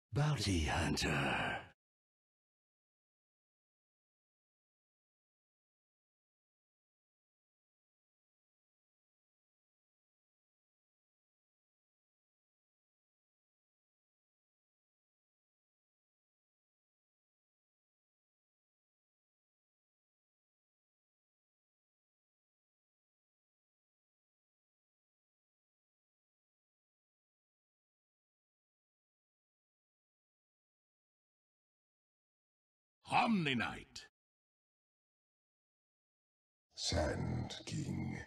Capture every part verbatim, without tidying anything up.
Bounty Hunter. Omni-Knight. Sand King.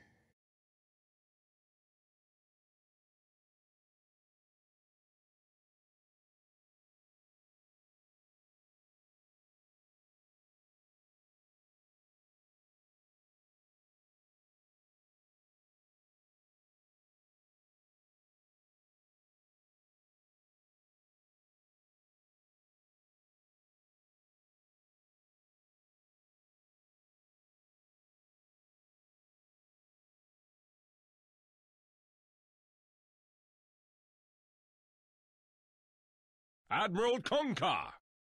Admiral Concar.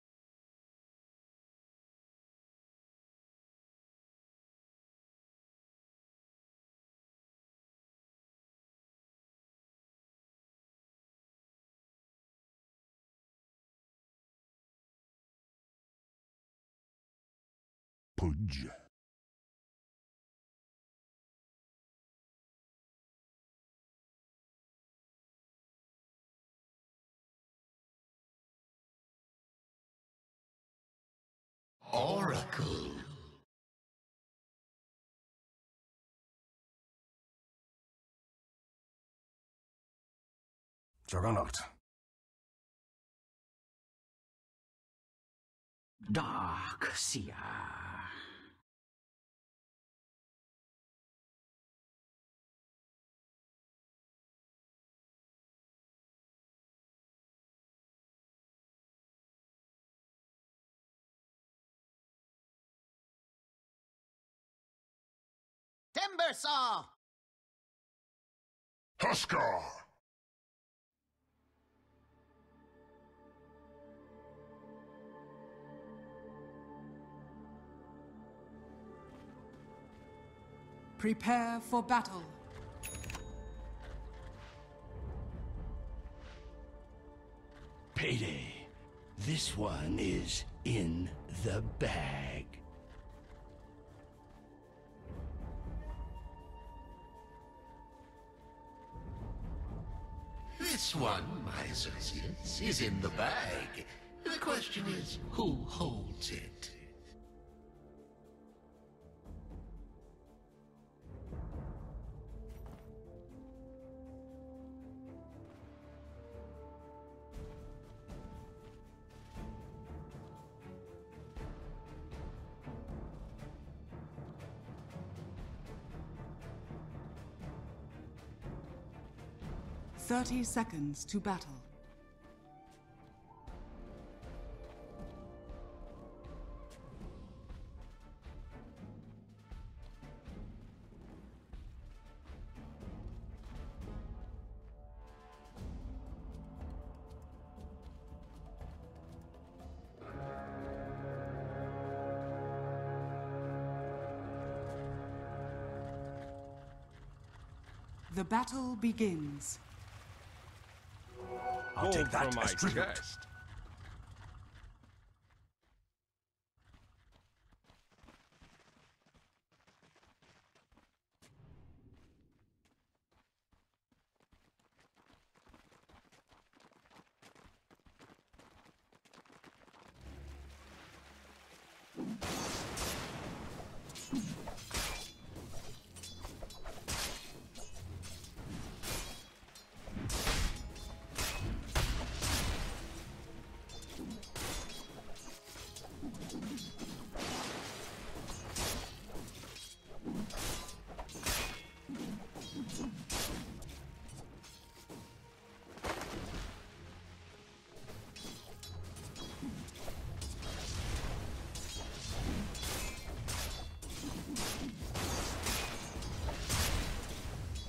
Pudge. Oracle. Juggernaut. Dark Seer. Timbersaw! Tuskar. Prepare for battle. Payday. This one is in the bag. This one, my associates, is in the bag. The question is, who holds it? Thirty seconds to battle. The battle begins. I'll take that from as my tribute. chest.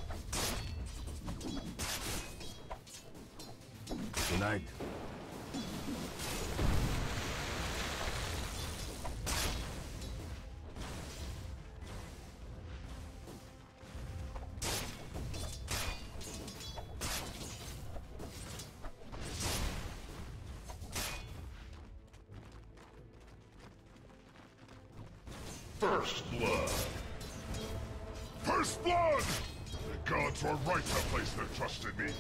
Tonight. First blood. First blood! The gods were right to place their trust in me.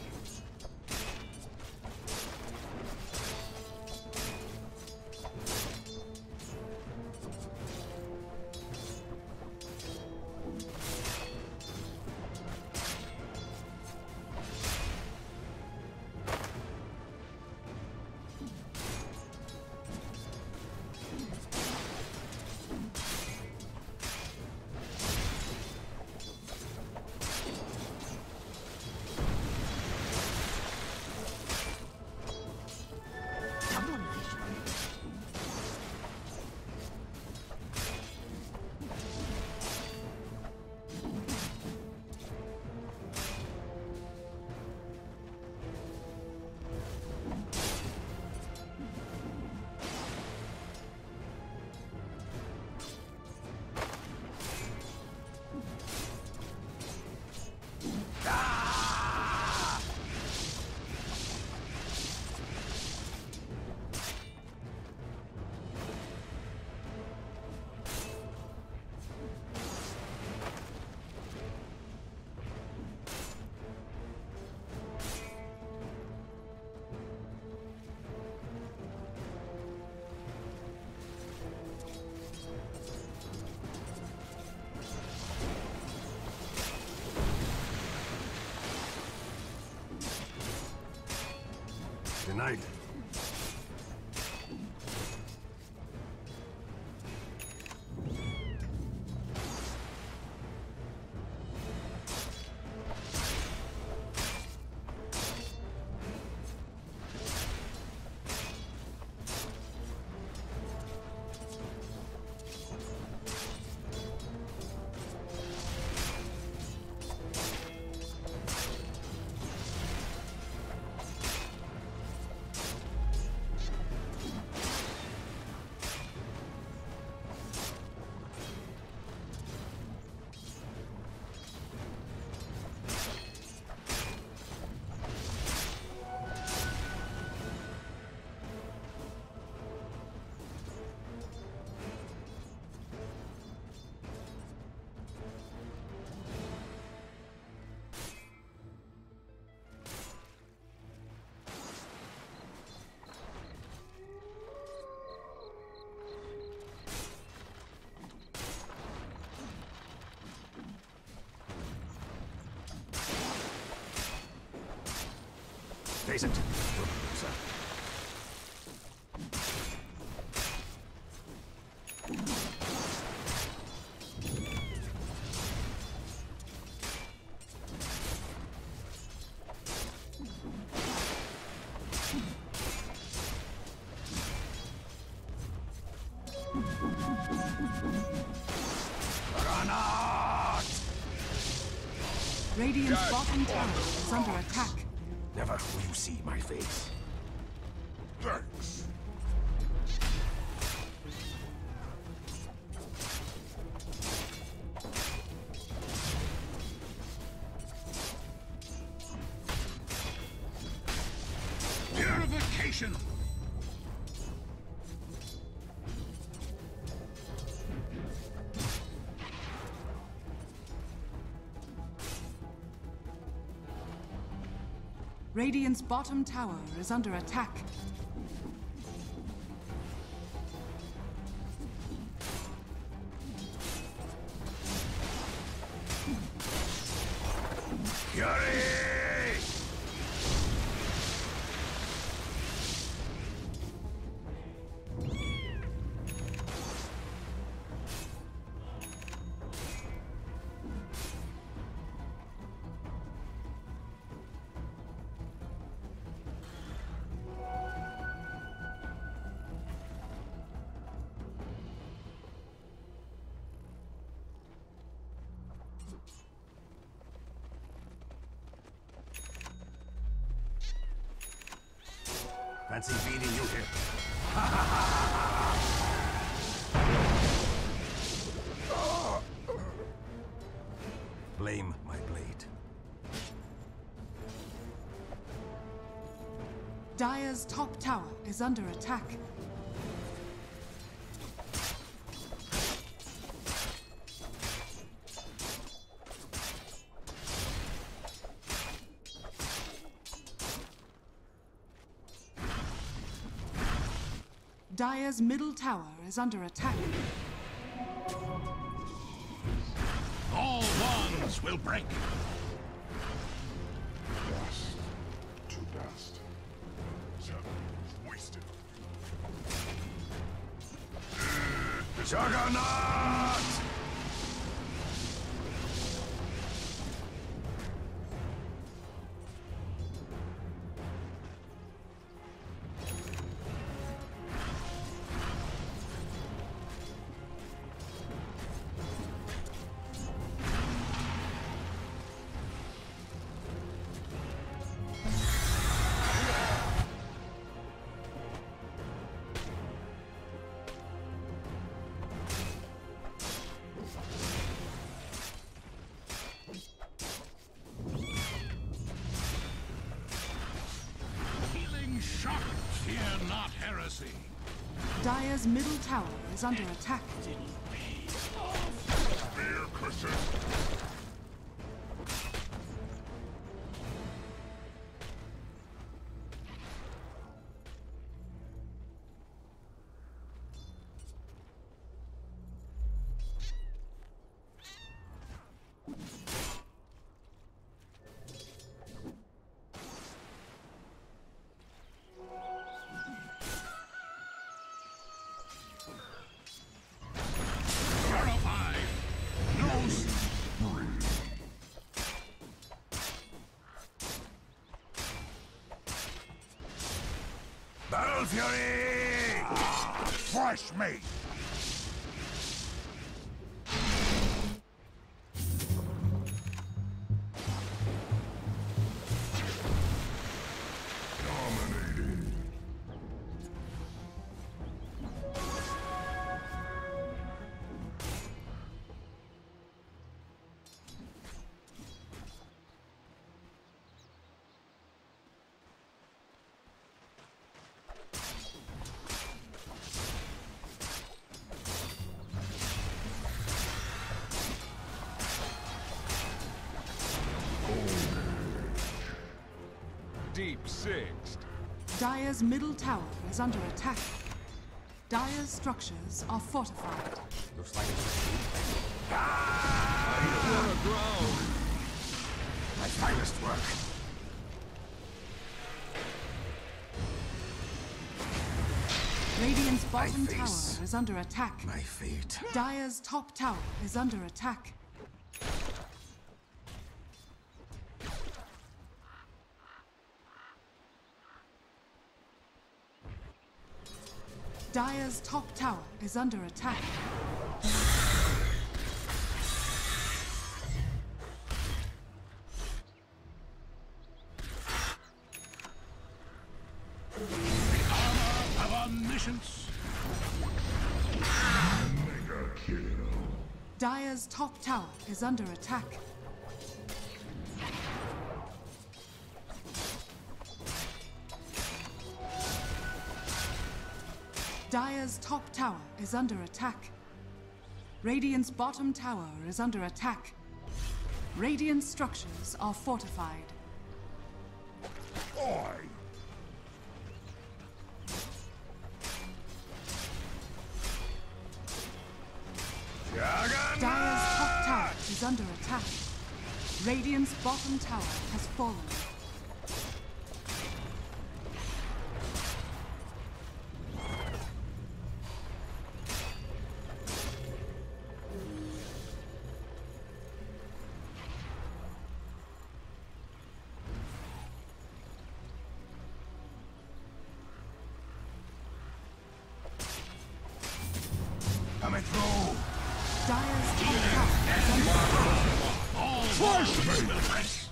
Denied. Face it. Sir. Radiant's bottom tower is under attack. Never will you see my face. Thanks. Purification! Radiant's bottom tower is under attack. Fury! Fancy beating you here. Blame my blade. Dire's top tower is under attack. Dire's middle tower is under attack. All wands will break. Dust to dust. Seven wasted. Juggernaut! Fear not heresy. Dire's middle tower is under attack. Fear, Christian. Battle Fury! Ah, fresh meat! Dominating. Deep sixth. Dire's middle tower is under attack. Dire's structures are fortified. Looks like it's my finest work. Radiant's bottom My face. tower is under attack. My fate. Dire's top tower is under attack. Dire's top tower is under attack. Of omniscience. Mega kill. Dire's top tower is under attack. Dire's top tower is under attack. Radiant's bottom tower is under attack. Radiant structures are fortified. Oi! Dire's top tower is under attack. Radiant's bottom tower has fallen. Coming through. Dire's top tower is under attack. All wands will press.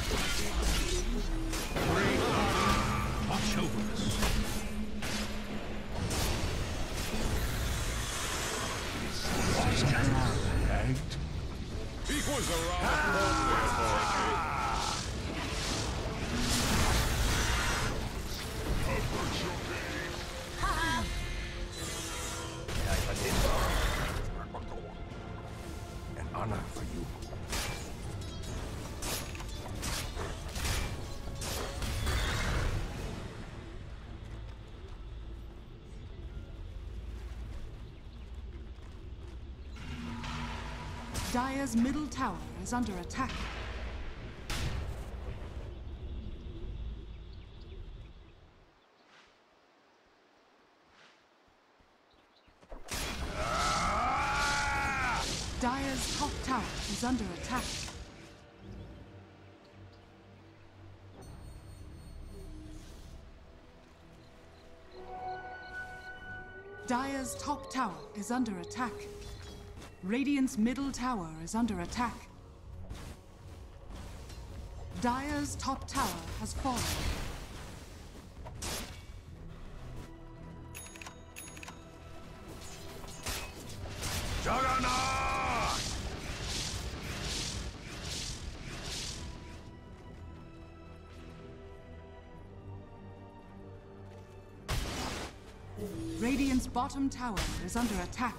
Great Army, watch over us. Equals around. An honor for you. Dire's middle tower is under attack. Dire's top tower is under attack. Dire's top tower is under attack. Radiant's middle tower is under attack. Dire's top tower has fallen. Juggernaut! Radiant's bottom tower is under attack.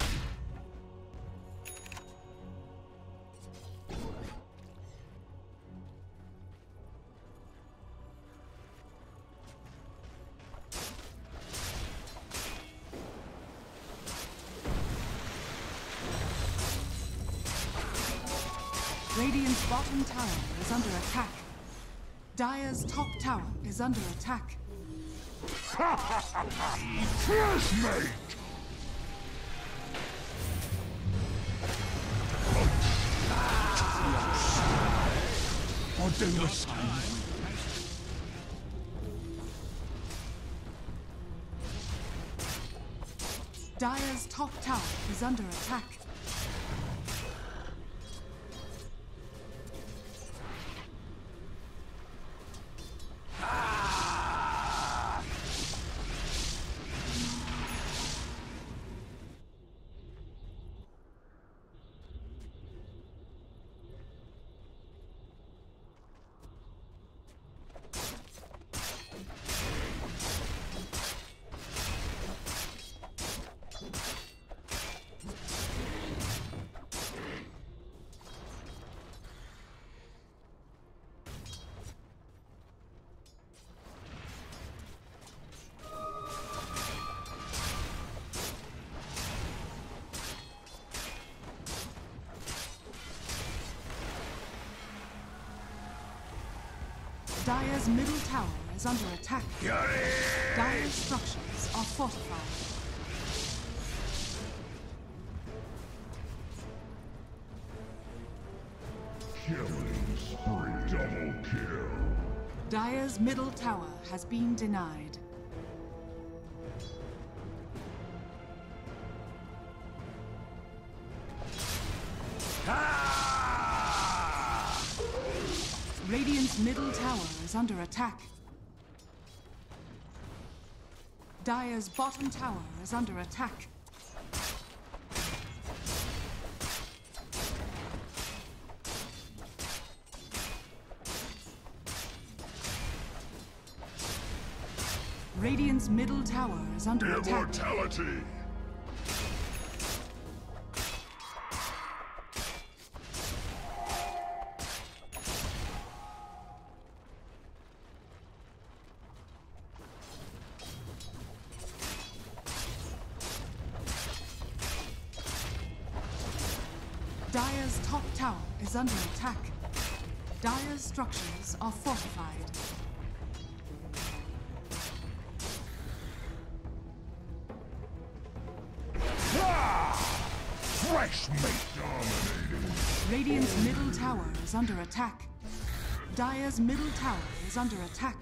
Radiant's bottom tower is under attack. Dire's top tower is under attack. First mate! Or do the same. Dire's top tower is under attack. Dire's middle tower is under attack. Dire's structures are fortified. Killing spree. Double kill. Dire's middle tower has been denied. Radiant's middle tower is under attack. Dire's bottom tower is under attack. Radiant's middle tower is under attack. Immortality! Dire's top tower is under attack. Dire's structures are fortified. Fresh meat dominating! Radiant's middle tower is under attack. Dire's middle tower is under attack.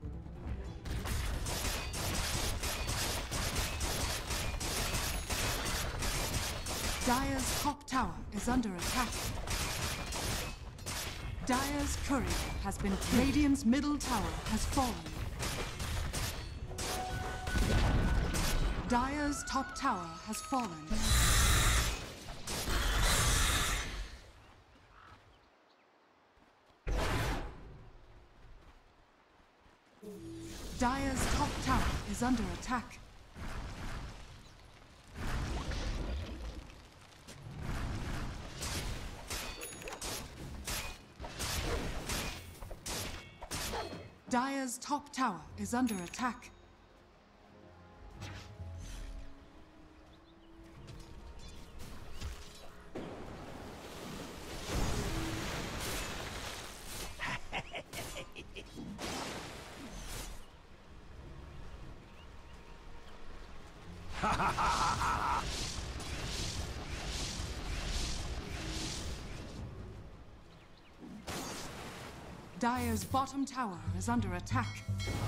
Dire's top tower is under attack. Dire's courier has been killed. Radiant's middle tower has fallen. Dire's top tower has fallen. Dire's top tower is under attack. Dire's top tower is under attack. Dire's bottom tower is under attack.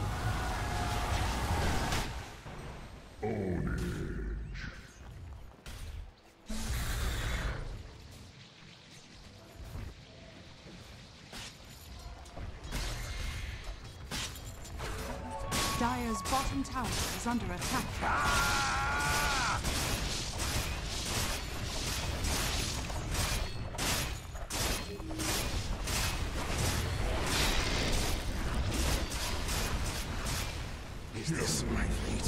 Dire's bottom tower is under attack. Ah! Is this my fate?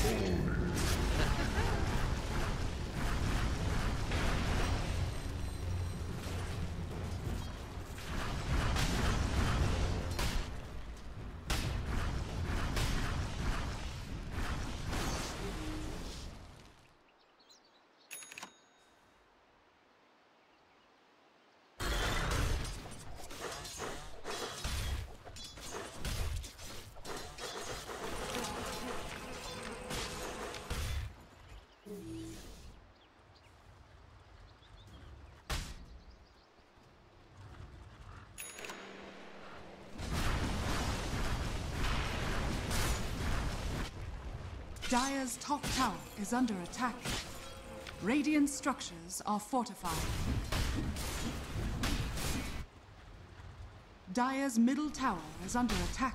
Dire's top tower is under attack. Radiant structures are fortified. Dire's middle tower is under attack.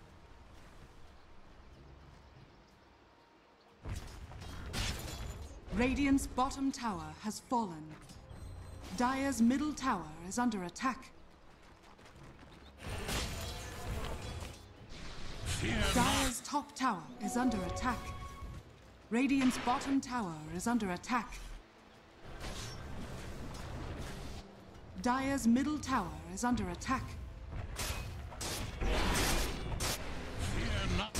Radiant's bottom tower has fallen. Dire's middle tower is under attack. Fear Dire's top tower is under attack. Radiant's bottom tower is under attack. Dire's middle tower is under attack. fear not.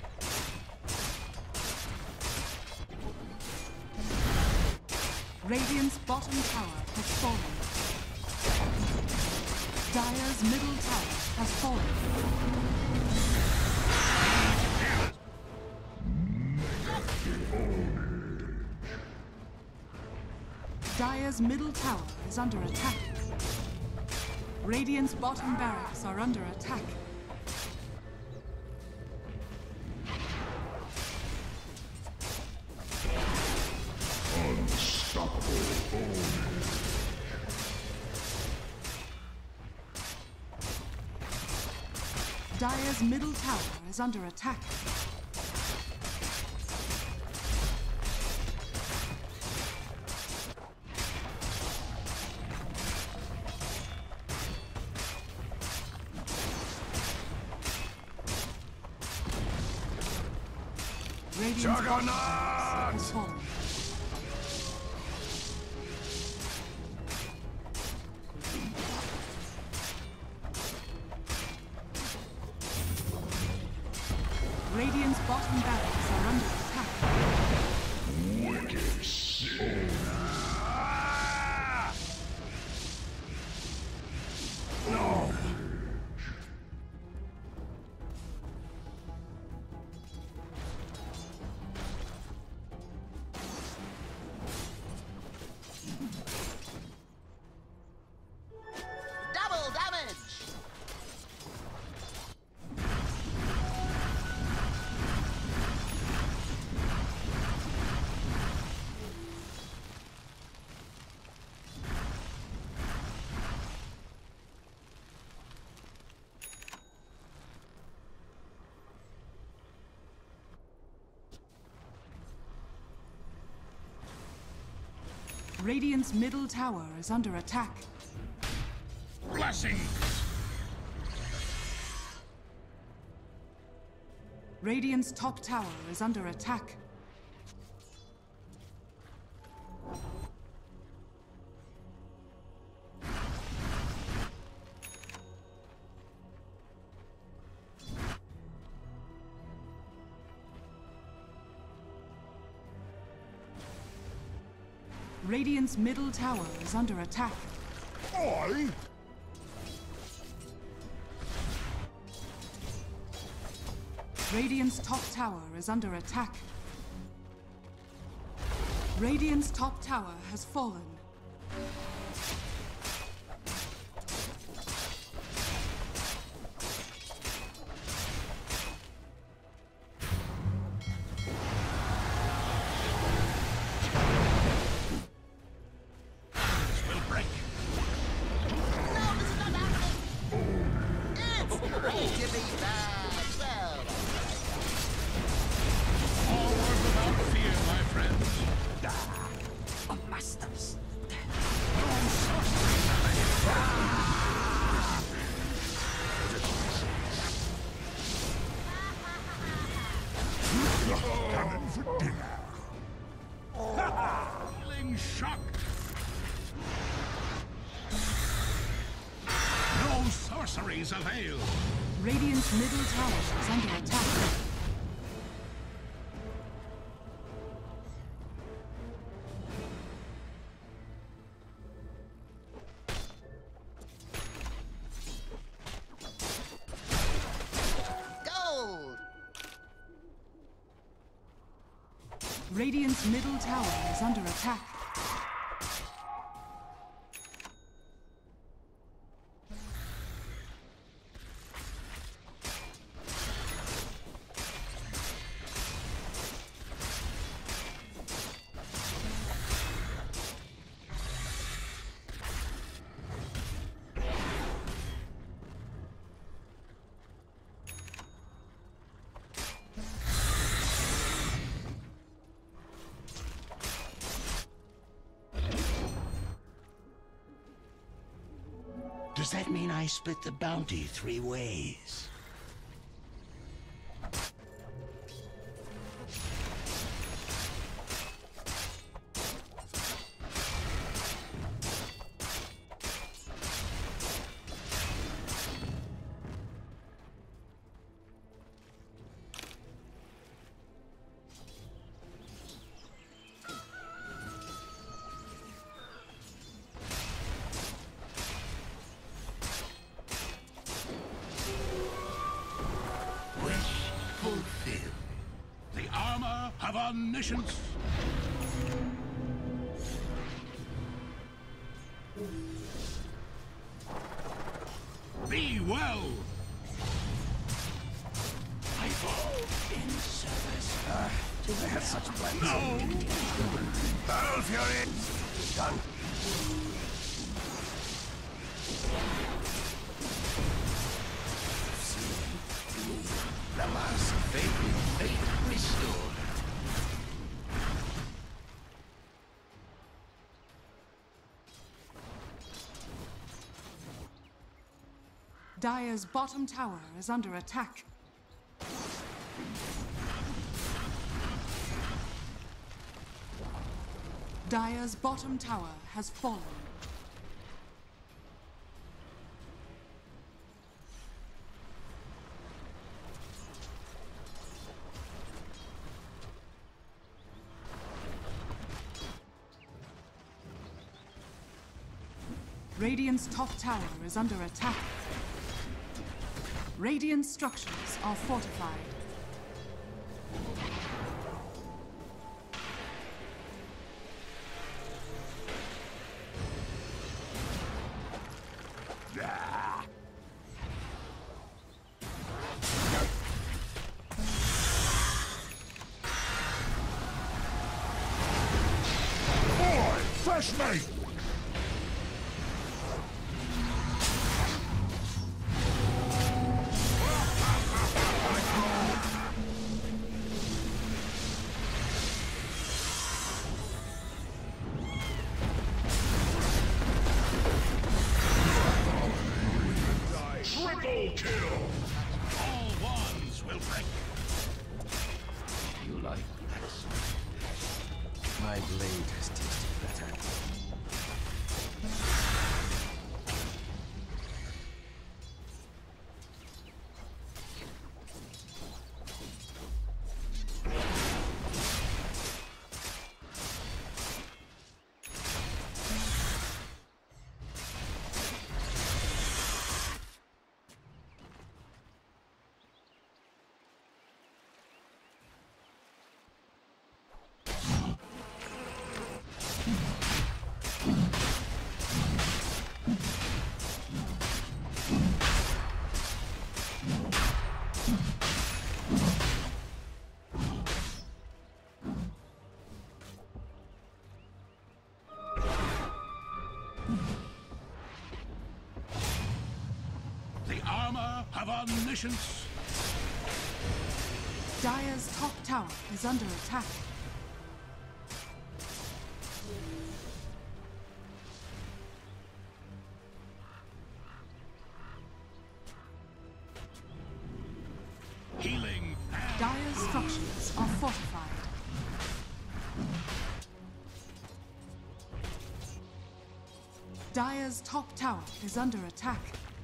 Radiant's bottom tower has fallen. Dire's middle tower has fallen. Dire's middle tower is under attack. Radiant's bottom barracks are under attack. Dire's middle tower is under attack. Radiant's bottom barracks has fallen. Radiant's bottom barracks are under attack. Wicked sin. No. Double damage! Radiant's middle tower is under attack. Blessings! Radiant's top tower is under attack. Radiant's middle tower is under attack. Oi! Radiant's top tower is under attack. Radiant's top tower has fallen. Healing shock. No sorceries avail. Radiant's middle tower is under attack. Gold! Radiant's middle tower is under attack. Does that mean I split the bounty three ways? Of omniscience. Be well. I fall in service. Uh, they had such plans. No. Battle Fury! Done. The last favorite fate restored. Dire's bottom tower is under attack. Dire's bottom tower has fallen. Radiant's top tower is under attack. Radiant structures are fortified. Boy, fresh meat! Triple kill! All wands will break. You like that? My blade has tasted better. My armor have omniscience. Dire's top tower is under attack. Healing. Dire's structures are fortified. Dire's top tower is under attack.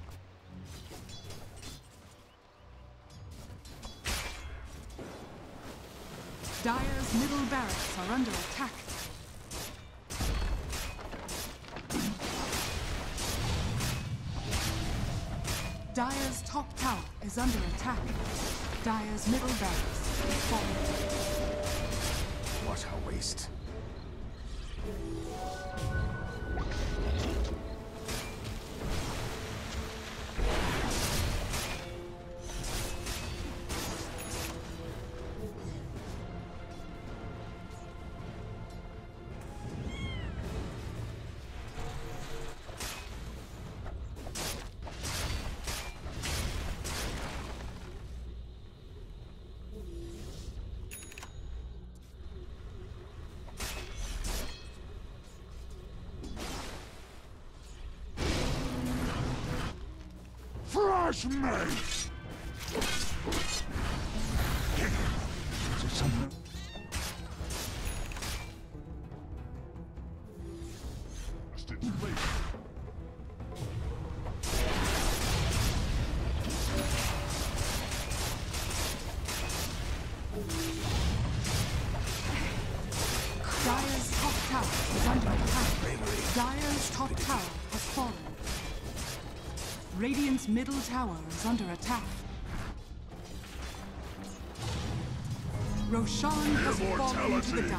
Dire's middle barracks are under attack. Dire's top tower is under attack. Dire's middle barracks is falling. What a waste. Fresh meat! Is it something? Just in place. Dire's top tower is under attack. Dire's top tower has fallen. Radiant's middle tower is under attack. Roshan has fallen to the Dire.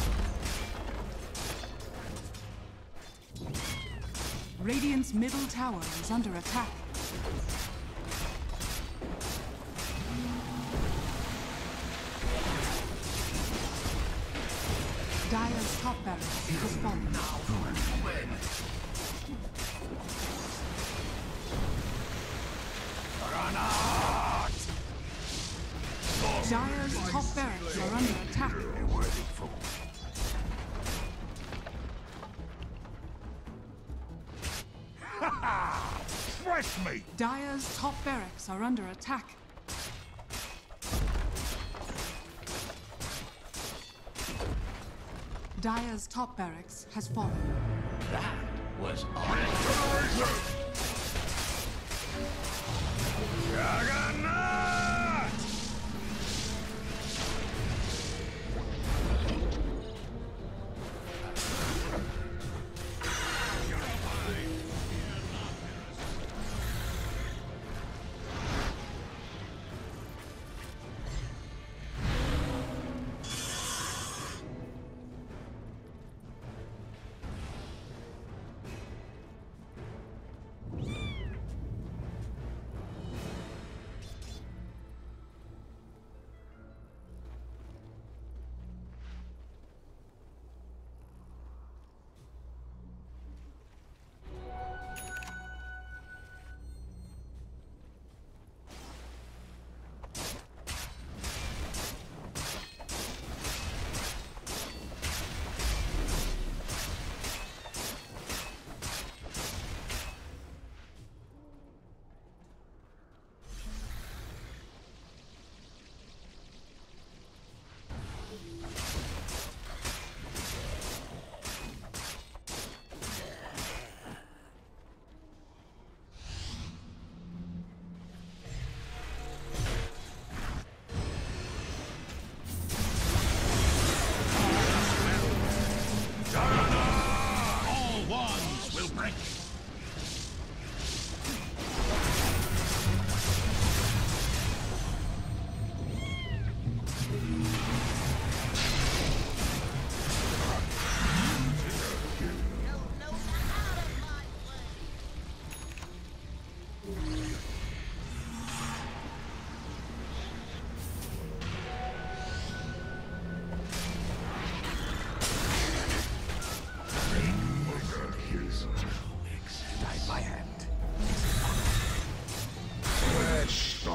Radiant's middle tower is under attack. Dire's top barracks has fallen. Dire's top barracks are under attack. A worthy fool. Fresh meat! Dire's top barracks are under attack. Dire's top barracks has fallen. That was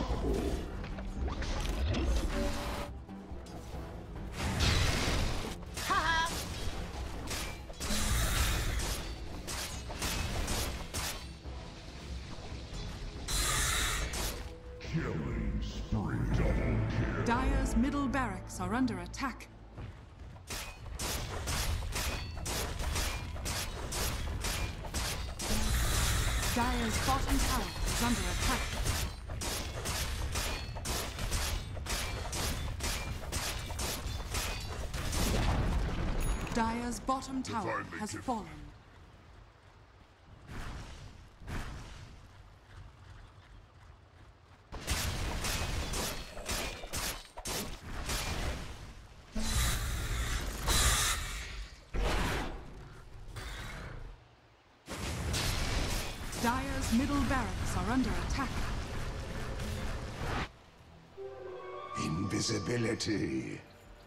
Killing spree. Double kill. Dire's middle barracks are under attack. Dire's bottom tower is under attack. Dire's bottom tower Divinely has gifted. fallen. Dire's middle barracks are under attack. Invisibility.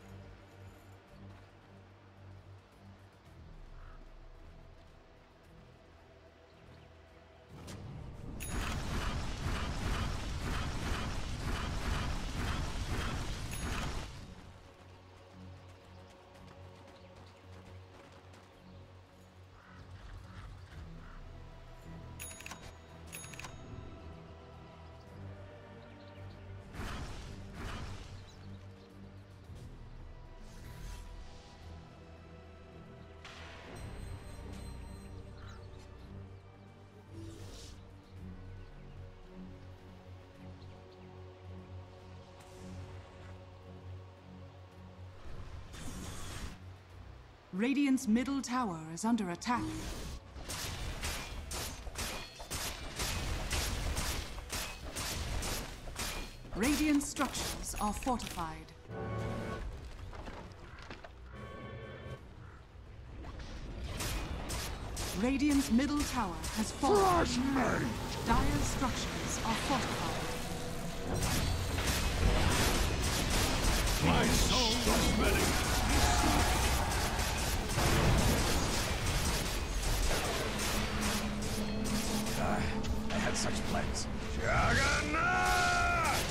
Radiant's middle tower is under attack. Radiant structures are fortified. Radiant's middle tower has fallen. Dire's structures are fortified. My soul is ready. I had such plans. Juggernaut!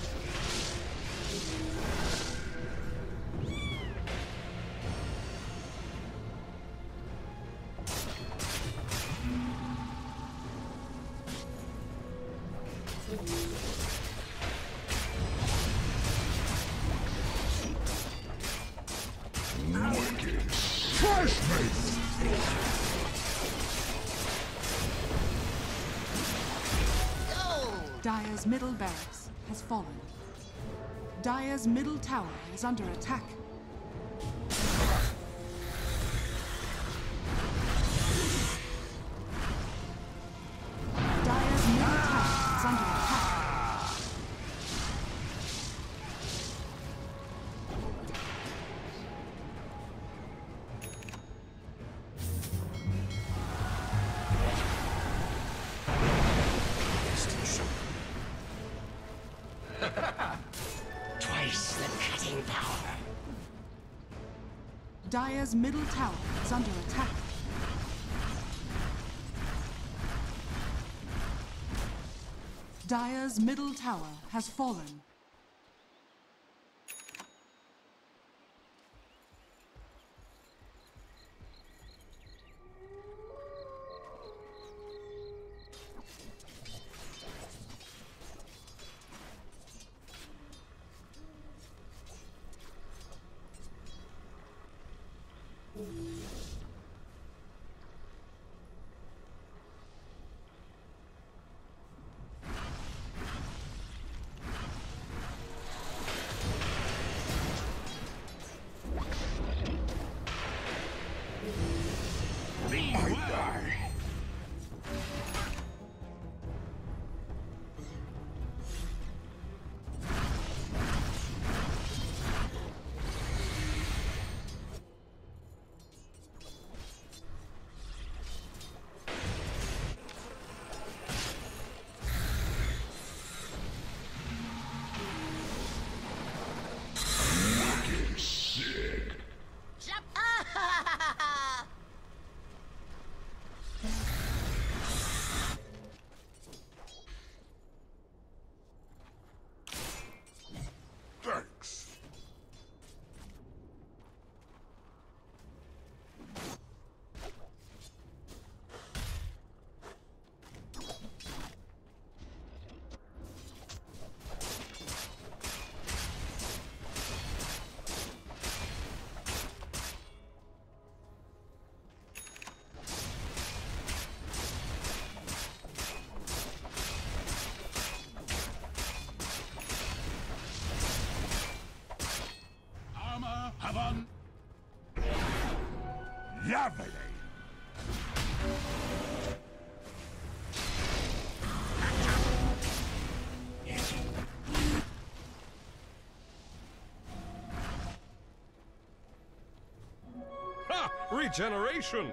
Wicked. Trash me! Dire's middle barracks has fallen. Dire's middle tower is under attack. Dire's middle tower is under attack. Twice the cutting power. Dire's middle tower is under attack. Dire's middle tower has fallen. Lovely. Ha! Regeneration!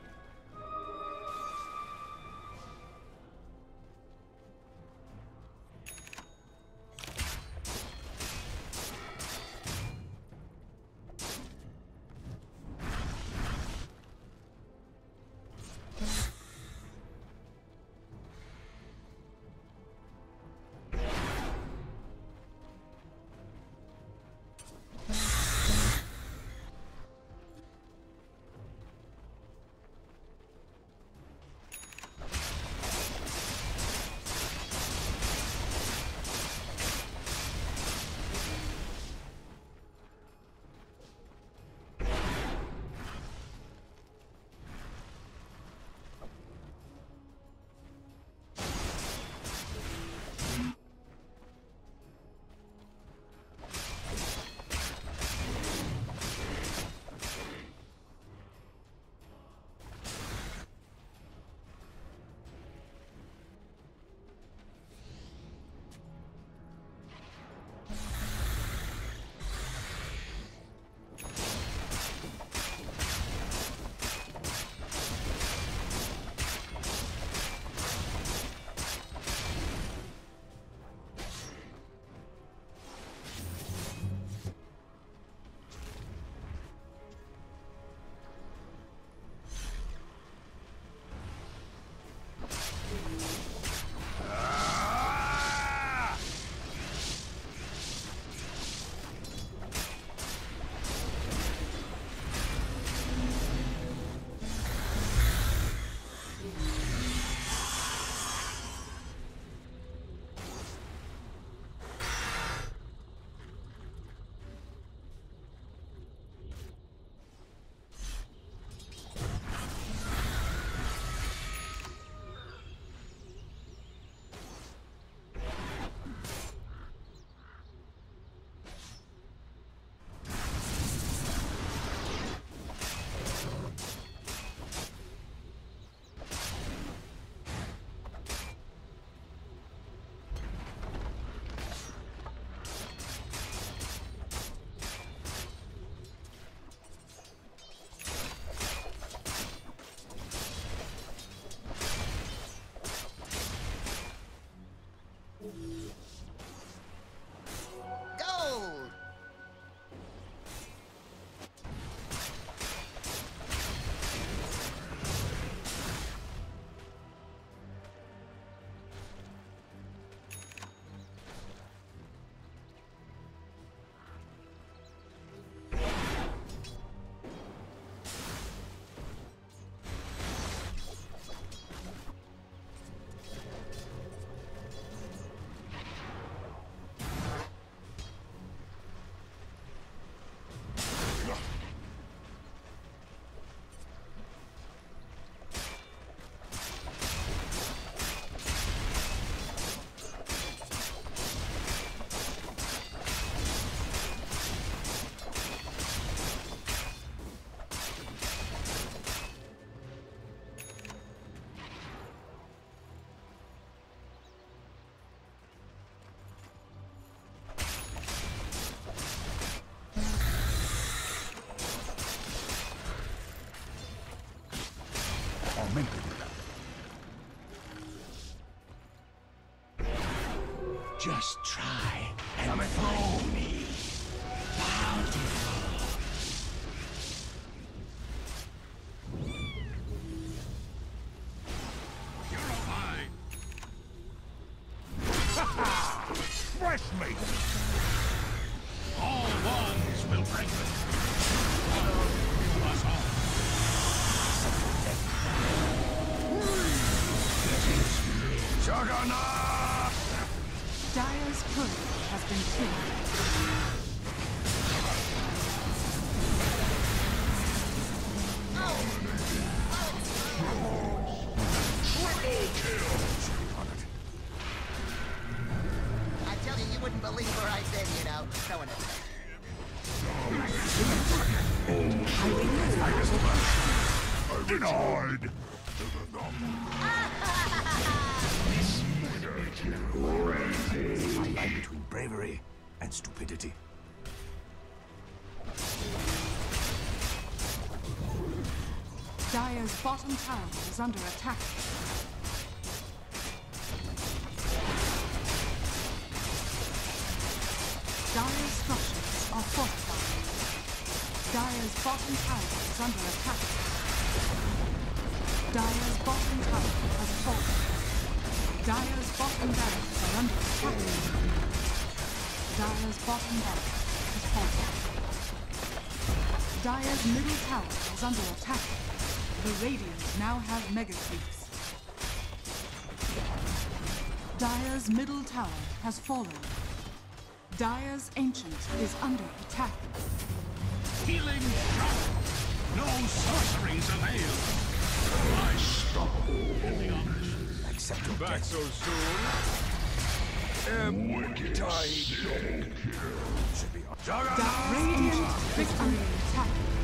Gold! Just try and follow me. Bountiful. Purify! Fresh meat. All ones will break it. Honor to us all. Juggernaut! Dire's turret has been killed. I tell you, you wouldn't believe where I've been, you know. No one has. Denied! I lie between bravery and stupidity. Dire's bottom tower is under attack. Dire's structures are fortified. Dire's bottom tower is under attack. Dire's bottom tower has fallen. Dire's bottom barracks are under attack. Dire's bottom barracks has fallen. Dire's middle tower is under attack. The Radiant now have mega creeps. Dire's middle tower has fallen. Dire's Ancient is under attack. Healing shower. No sorceries avail. I stop in the honors. Accept your Back death. so soon? Wicked tide. Should be Di- Radiant victory attack.